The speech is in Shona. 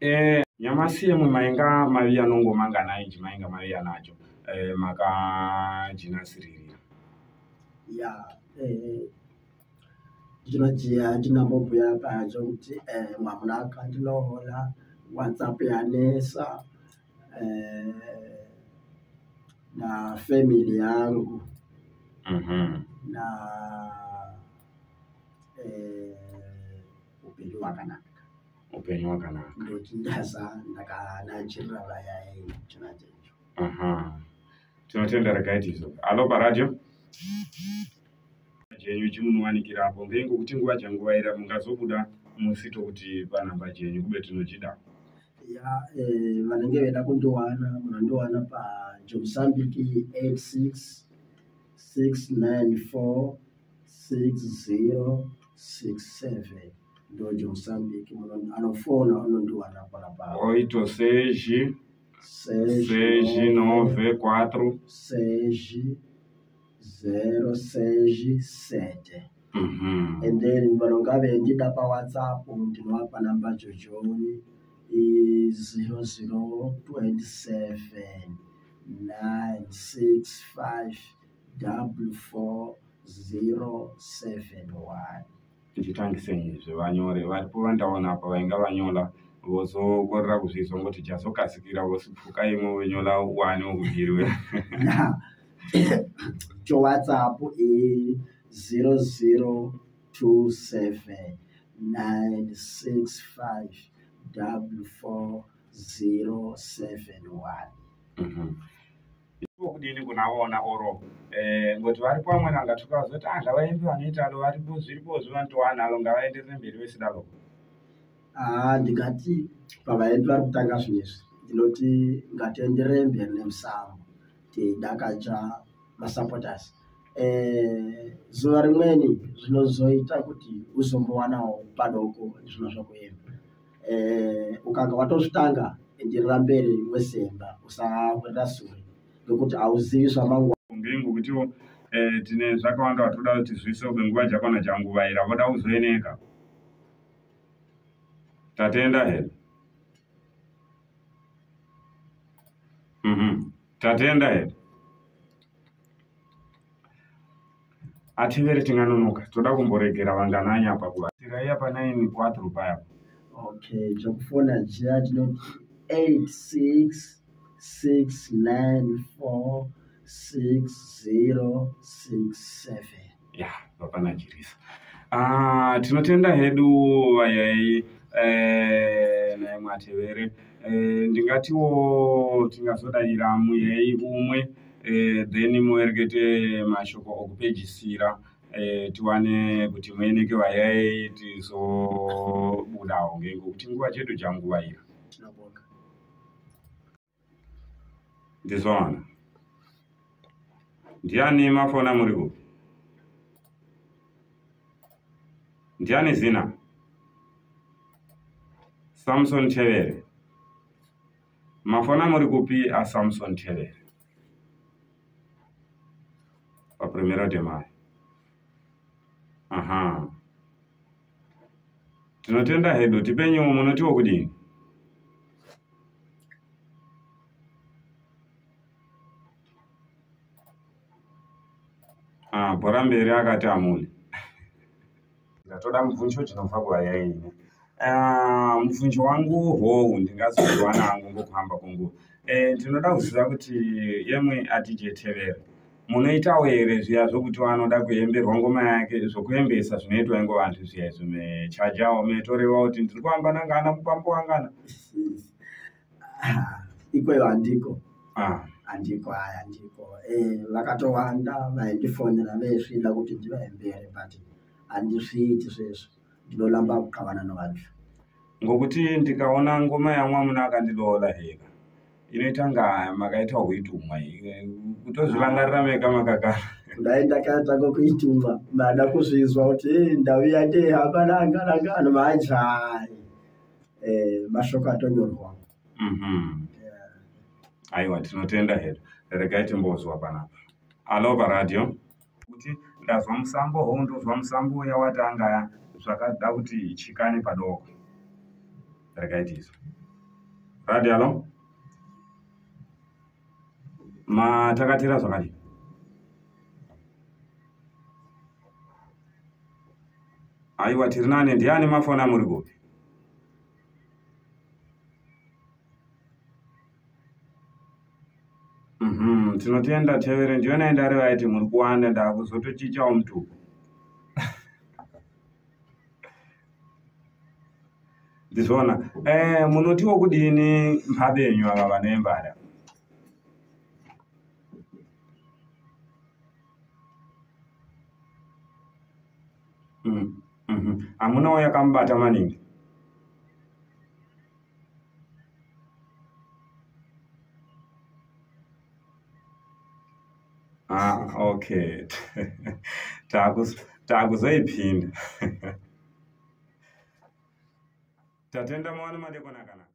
Nyamasi yemwe mainga maria nongo manga naiji mainga maria nacho maka jinasiriri ya ndinojia ndinambobuya pacho kuti mwamunaka ndinohola WhatsApp yanesa na family yangu na upenyu wakanaka ndochindasa ndakanachirira vayai chinachecho. Tinotenda rakaitizo alo paradio jenyu chimunowanikira apo ngengo kuti nguva changuvaira mungazobuda musito kuti panamba jenyu kube tinochida ya vanenge veda kundiwana munondiwana pa Mozambique 8669460067 ndo Mozambique anofona unondiwana pala pa 86 694 6067 and then vanongave ndida pa WhatsApp ndinowapa namba jojoni is 002796544071. tichitangisenyezve vanyore varipo vandaona apa vainga vanyola vozokorera kuzvizwa ngoti chazokasikira vosipfuka imwe venyola wani wokubhiriwe cho WhatsApp is 002796544071. kudini kunaona oro ngoti varipo amweni angatukazoti ngavaimbi vanoita alo varipo zviripo zvivantowana alo ngavaenderere mberi vesidalo ndingati pavaimbi vari kutanga zvinezvi ndinoti ngatienderere mberi nemusambo tidakacha masupporters zuva rimweni zvinozoita kuti uzombowanawo padoko zvino zvokuemba ukanga watozvitanga enderera mberi wesemba usakwenda sure ngekuti hauzivi zvamangwana ngengo kutiwo tine zvakawanda vatoda kuti zvise kwenguva jakwana changuvaira voda kuzoeneka tatenda here tatenda here ativere tinganonoka toda kumboregera vangananya pakuvatira pa 9 paya okay chokufona jia tinoti 8669460067 ya papana jirisa tinotenda hedu vayai naye Thevere ndingatiwo tingazodaira muyai umwe then muerekete mashoko okupedzisira tiwane kuti mueneke vayai tizobudawo ngengo kuti nguva chedu changuvaira tinabonga ndizoona ndiani mafona muri kupi ndiani zina Samson Thevere mafona muri kupi a Samson Thevere pa primero de mayo tinotenda hedu tipenyu munotiwo kudini bhora mberi akati amuli ndatoda mubvunzo chinobva kuvayaine mubvunzo wangu hou ndingazodziwa nangu ngokuhamba kwenguva ndinoda kuziva kuti yemwe atije Thevere munoitawo here zviya zvokuti vanoda kuemberwa ngoma yake zvokuembesa zvinoitwa ingo vantu zviya izvo mechajawo metorewa kuti ndiri kuhamba nangana mupambo wangana ikweyo handiko handiko vakatowanda vaindifonera veisvida kuti ndivaembere but handizviiti zvesvo ndinoramba kukavana nevantu ngokuti ndikaona ngoma yamwamuna akandilola heka inoita nga makaita kuitumwa kutozvirangarira mega makagara kudai ndakatanga kuitumwa mada kuzvizwa kuti ndau yate hamba nangana majai mashoko atonyorwa aiwa tinotenda hedu regai timbozwa panapa alo paradio kuti ndazwa musambo hou ndozwa musambo uya watanga zvakada kuti chikane padoko regai tizwa Radio alo. Matakatira zvakadini? Aiwa tiri nane, ndiani mafona muri kupi? Tinotenda Thevere, ndiona ndari vaiti muri kuwanda ndakuzotochichawo mutupo. Ndizvona. Munotiwo kudini mphabenyu ava vane mbada? Hamunawo yakamubata maningi? Okay. Takuzoipinda. Tatenda mwana madekona kana.